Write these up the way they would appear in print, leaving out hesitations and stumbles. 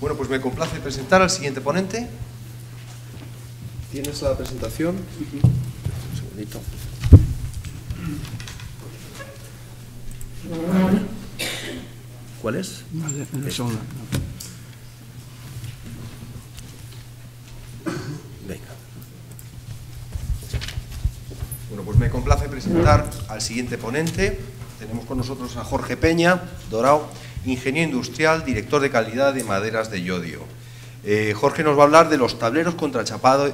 Bueno, pues me complace presentar al siguiente ponente. ¿Tienes la presentación? Un segundito. ¿Cuál es? La segunda. Venga. Bueno, pues me complace presentar al siguiente ponente. Tenemos con nosotros a Jorge Peña, Dorao, ingeniero industrial, director de calidad de maderas de Llodio. Jorge nos va a hablar de los tableros contrachapados,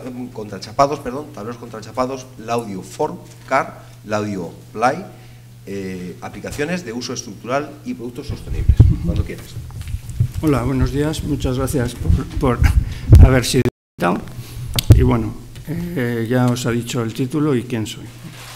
Laudio Form, CAR, Laudio Ply, aplicaciones de uso estructural y productos sostenibles. Cuando quieras. Hola, buenos días. Muchas gracias por haber sido invitado. Y bueno, ya os ha dicho el título y quién soy.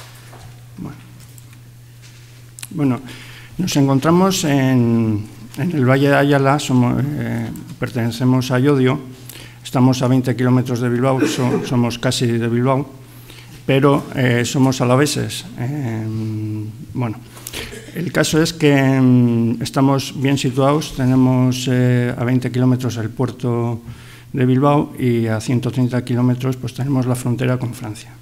Bueno, nos encontramos en el Valle de Ayala, pertenecemos a Llodio, estamos a 20 kilómetros de Bilbao, somos casi de Bilbao, pero somos alaveses. Bueno, el caso es que estamos bien situados, tenemos a 20 kilómetros el puerto de Bilbao y a 130 kilómetros pues tenemos la frontera con Francia.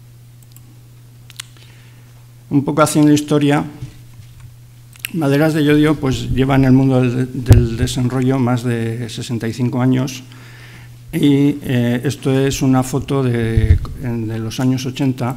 Un poco haciendo historia, Maderas de Llodio pues lleva en el mundo del desenrollo más de 65 años y esto es una foto de los años 80,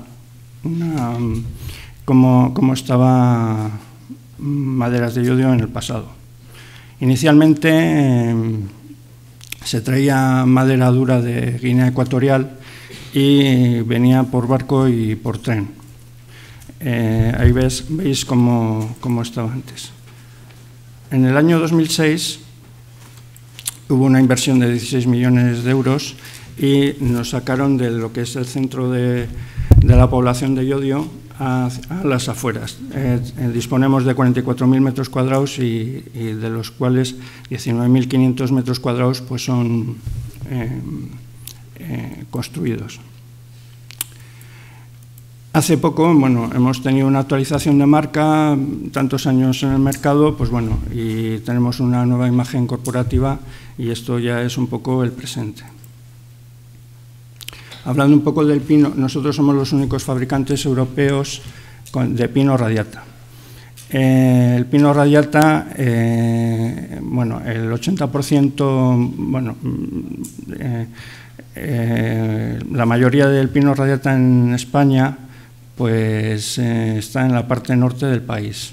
cómo estaba Maderas de Llodio en el pasado. Inicialmente se traía madera dura de Guinea Ecuatorial y venía por barco y por tren. Ahí veis cómo estaba antes. En el año 2006 hubo una inversión de 16 millones de euros y nos sacaron de lo que es el centro de la población de Llodio a las afueras. Disponemos de 44.000 metros cuadrados y de los cuales 19.500 metros cuadrados pues son construidos. Hace poco, bueno, hemos tenido una actualización de marca, tantos años en el mercado, pues bueno, y tenemos una nueva imagen corporativa y esto ya es un poco el presente. Hablando un poco del pino, nosotros somos los únicos fabricantes europeos de pino radiata. El pino radiata, bueno, el 80%, bueno, la mayoría del pino radiata en España pues está en la parte norte del país.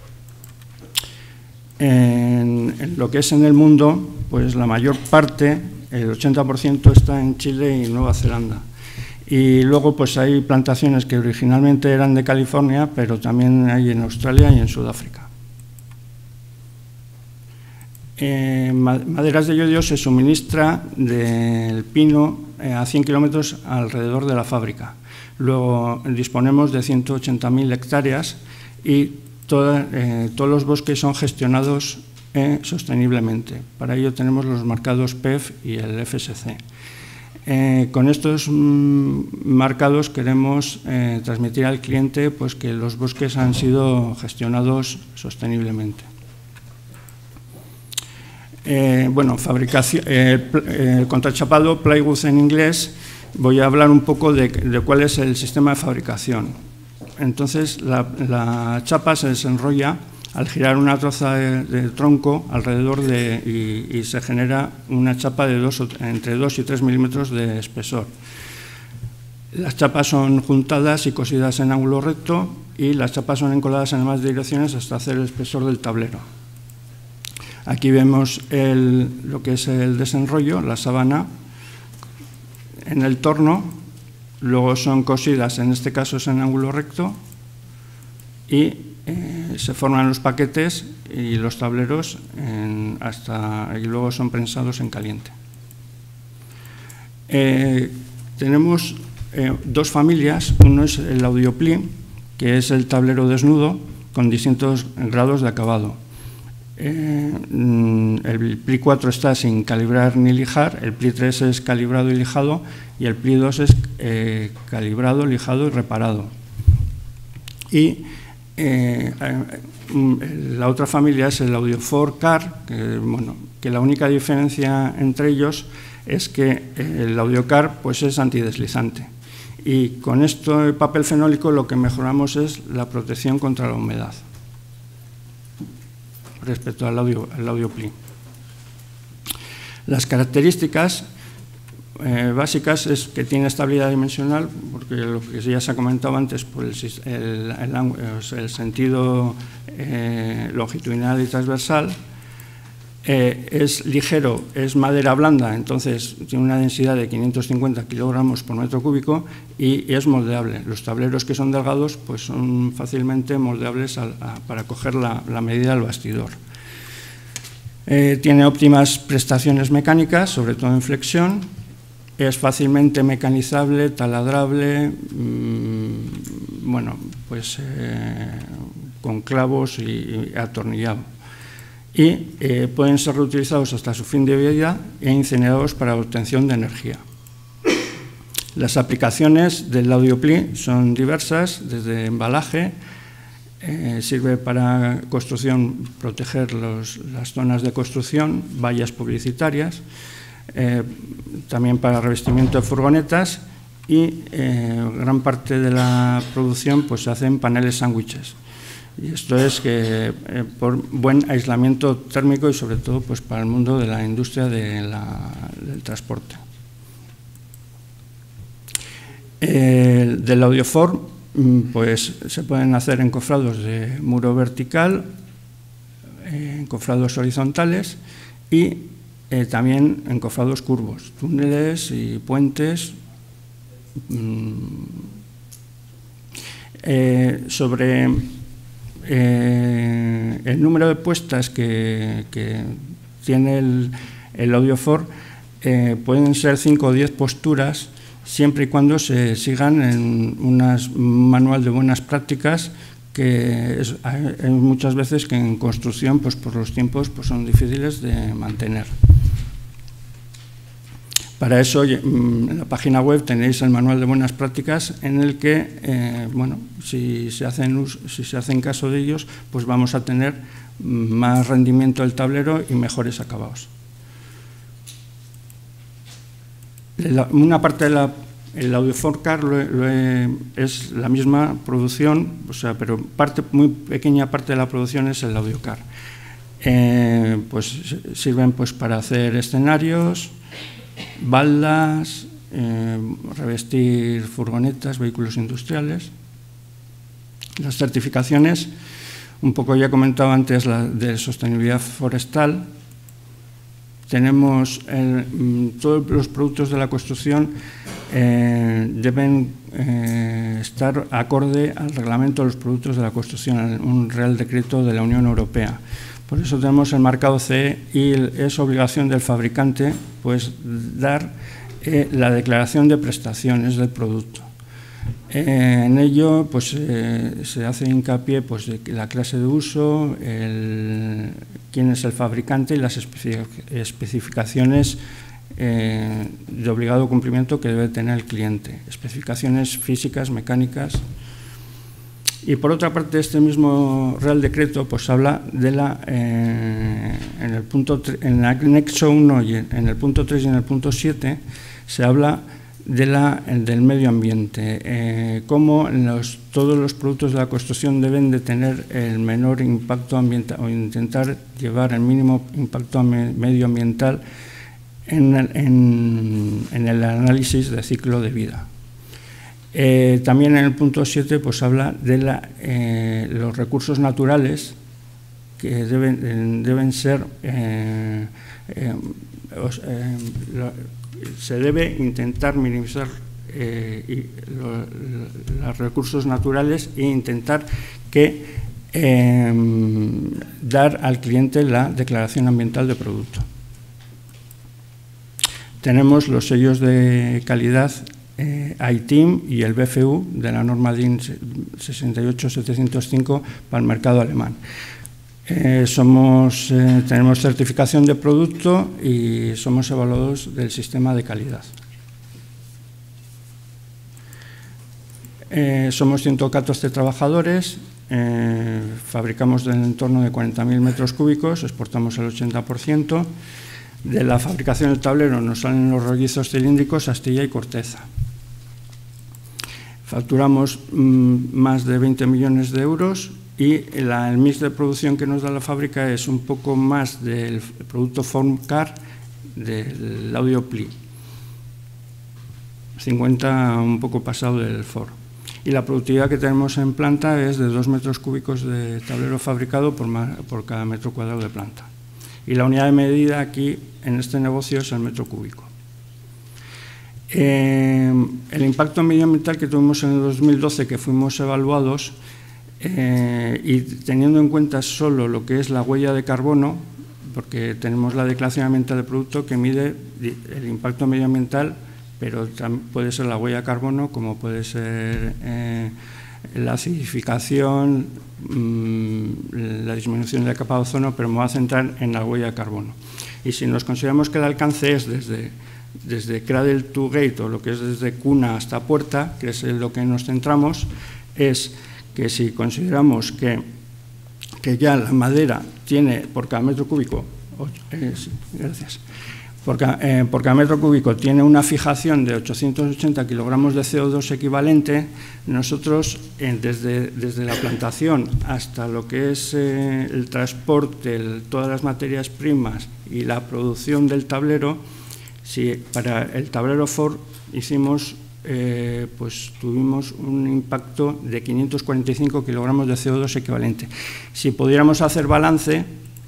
En lo que es en el mundo, pues la mayor parte, el 80% está en Chile y Nueva Zelanda. Y luego pues hay plantaciones que originalmente eran de California, pero también hay en Australia y en Sudáfrica. Maderas de Llodio se suministra del pino a 100 kilómetros alrededor de la fábrica. Luego disponemos de 180.000 hectáreas y todos los bosques son gestionados sosteniblemente. Para ello tenemos los marcados PEF y el FSC. Con estos marcados queremos transmitir al cliente pues, que los bosques han sido gestionados sosteniblemente. Bueno, fabricación, contrachapado, plywood en inglés. Voy a hablar un poco de cuál es el sistema de fabricación. Entonces, la chapa se desenrolla al girar una troza de tronco alrededor y se genera una chapa de entre 2 y 3 milímetros de espesor. Las chapas son juntadas y cosidas en ángulo recto y las chapas son encoladas en ambas direcciones hasta hacer el espesor del tablero. Aquí vemos lo que es el desenrollo, la sábana en el torno, luego son cosidas, en este caso es en ángulo recto, y se forman los paquetes y los tableros y luego son prensados en caliente. Tenemos dos familias, uno es el Laudio Ply, que es el tablero desnudo con distintos grados de acabado. El Ply 4 está sin calibrar ni lijar, el Ply 3 es calibrado y lijado y el Ply 2 es calibrado, lijado y reparado. Y La otra familia es el Audiophore Car, que la única diferencia entre ellos es que el AudioCar pues, es antideslizante. Y con esto, el papel fenólico, lo que mejoramos es la protección contra la humedad respecto al AudioPli. Las características básicas es que tiene estabilidad dimensional, porque lo que ya se ha comentado antes, pues el sentido longitudinal y transversal. Es ligero, es madera blanda, entonces tiene una densidad de 550 kilogramos por metro cúbico y es moldeable. Los tableros que son delgados pues son fácilmente moldeables para coger la medida del bastidor. Tiene óptimas prestaciones mecánicas, sobre todo en flexión. Es fácilmente mecanizable, taladrable, con clavos y atornillado. Y pueden ser reutilizados hasta su fin de vida e incinerados para obtención de energía. Las aplicaciones del AudioPli son diversas, desde embalaje, sirve para construcción, proteger las zonas de construcción, vallas publicitarias, también para revestimiento de furgonetas y gran parte de la producción pues, se hace en paneles sándwiches. Y esto es que por buen aislamiento térmico y sobre todo pues, para el mundo de la industria del transporte. Del Audiophore pues, se pueden hacer encofrados de muro vertical, encofrados horizontales y también encofrados curvos, túneles y puentes. Sobre el número de puestas que tiene el Audiophore, pueden ser 5 o 10 posturas, siempre y cuando se sigan en un manual de buenas prácticas, que hay muchas veces que en construcción, pues por los tiempos, pues son difíciles de mantener. Para eso, en la página web tenéis el manual de buenas prácticas en el que, si se hacen caso de ellos, pues vamos a tener más rendimiento del tablero y mejores acabados. Una parte del Audiophore Car es la misma producción, pero muy pequeña parte de la producción es el AudioCar. Pues sirven pues, para hacer escenarios, baldas, revestir furgonetas, vehículos industriales. Las certificaciones, un poco ya he comentado antes la de sostenibilidad forestal. Tenemos todos los productos de la construcción deben estar acorde al reglamento de los productos de la construcción, un Real Decreto de la Unión Europea. Por eso tenemos el marcado CE y es obligación del fabricante pues, dar la declaración de prestaciones del producto. En ello pues, se hace hincapié pues, de la clase de uso, quién es el fabricante y las especificaciones de obligado cumplimiento que debe tener el cliente, especificaciones físicas, mecánicas. Y por otra parte, este mismo Real Decreto pues, habla de en el anexo 1 y en el punto 3 y en el punto 7 se habla del medio ambiente, cómo todos los productos de la construcción deben de tener el menor impacto ambiental o intentar llevar el mínimo impacto medioambiental en el análisis de ciclo de vida. También en el punto 7 pues, habla de los recursos naturales que deben ser, se debe intentar minimizar los recursos naturales e intentar dar al cliente la declaración ambiental de producto. Tenemos los sellos de calidad ITIM y el BFU de la norma DIN 68705 para el mercado alemán. Tenemos certificación de producto y somos evaluados del sistema de calidad. Somos 114 trabajadores fabricamos del entorno de 40.000 metros cúbicos, exportamos el 80%. De la fabricación del tablero nos salen los rollizos cilíndricos, astilla y corteza. Facturamos más de 20 millones de euros y el mix de producción que nos da la fábrica es un poco más del producto Formcar del Audio Pli, 50 un poco pasado del Ford. Y la productividad que tenemos en planta es de 2 metros cúbicos de tablero fabricado por cada metro cuadrado de planta. Y la unidad de medida aquí en este negocio es el metro cúbico. El impacto medioambiental que tuvimos en el 2012, que fuimos evaluados, y teniendo en cuenta solo lo que es la huella de carbono, porque tenemos la declaración ambiental del producto que mide el impacto medioambiental, pero también puede ser la huella de carbono, como puede ser la acidificación, la disminución de la capa de ozono, pero me voy a centrar en la huella de carbono. Y si nos consideramos que el alcance es desde cradle to gate, o lo que es desde cuna hasta puerta, que es en lo que nos centramos, es que si consideramos que ya la madera tiene por cada metro cúbico, por cada metro cúbico tiene una fijación de 880 kilogramos de CO2 equivalente, nosotros desde la plantación hasta lo que es el transporte, todas las materias primas y la producción del tablero, si para el tablero Ford hicimos, pues tuvimos un impacto de 545 kilogramos de CO2 equivalente. Si pudiéramos hacer balance,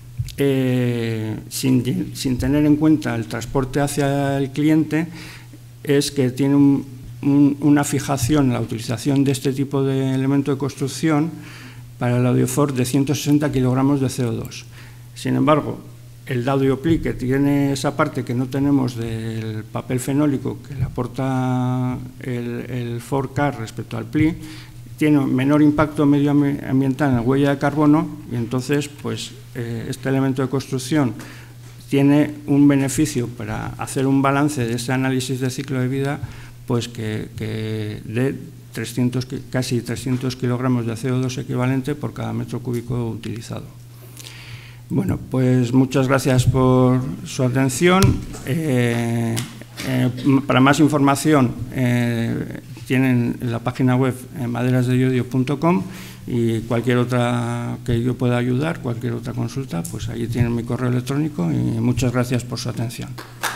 sin tener en cuenta el transporte hacia el cliente, es que tiene una fijación, la utilización de este tipo de elemento de construcción para el AudioFord de 160 kilogramos de CO2. Sin embargo, el AudioPli, que tiene esa parte que no tenemos del papel fenólico que le aporta el Formcar respecto al Pli, tiene menor impacto medioambiental en la huella de carbono y entonces pues, este elemento de construcción tiene un beneficio para hacer un balance de ese análisis de ciclo de vida, pues que de casi 300 kilogramos de CO2 equivalente por cada metro cúbico utilizado. Bueno, pues muchas gracias por su atención. Para más información tienen la página web maderasdeyodio.com y cualquier otra que yo pueda ayudar, cualquier otra consulta, pues ahí tienen mi correo electrónico y muchas gracias por su atención.